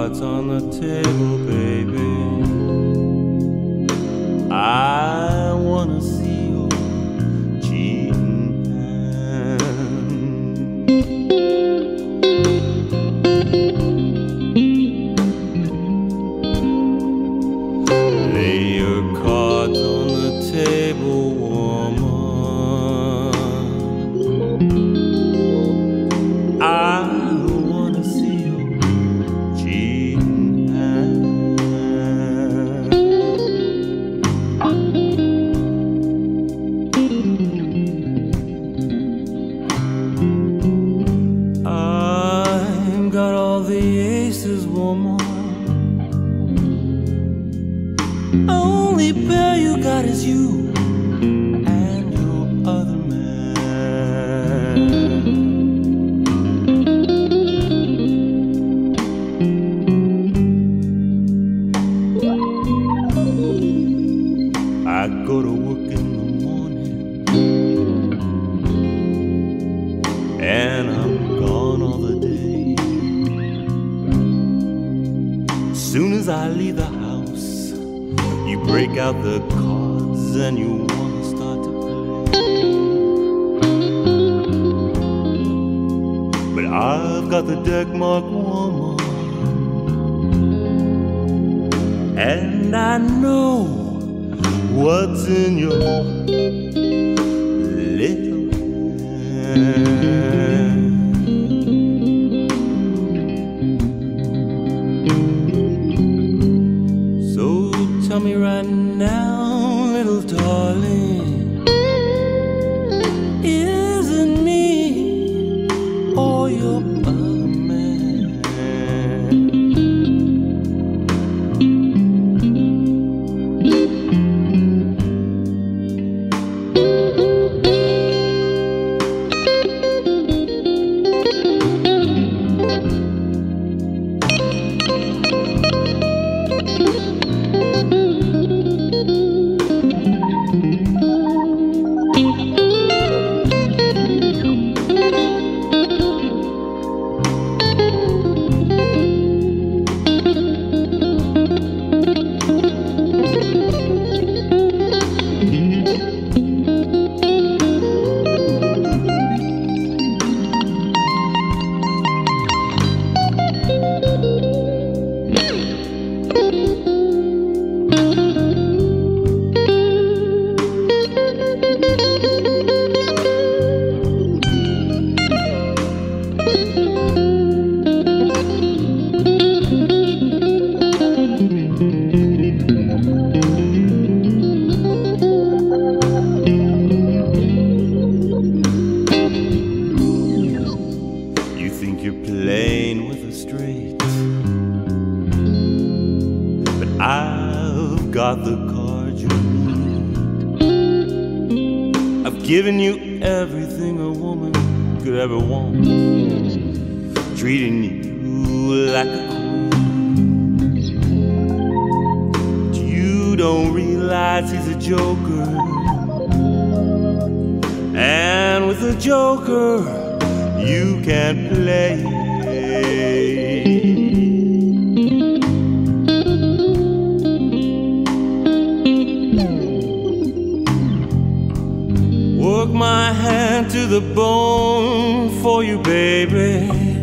cards on the table, baby. I wanna see your cheating hand. Lay your cards on the table, woman. I wanna see your cheating hand. I've got all the aces, woman. Only pair you got is you and your other man. I go to work in the morning and I'm gone all the day. As soon as I leave the house, you break out the cards and you wanna start to play. But I've got the deck marked, woman, and I know what's in your little hand. So tell me right now, little darling, is it me or your other man? You think you're playing with a straight, but I've got the cards you need. I've given you everything a woman could ever want, treating you like a queen. But you don't realize he's a joker, and with a joker you can't play. Work my hand to the bone for you, baby.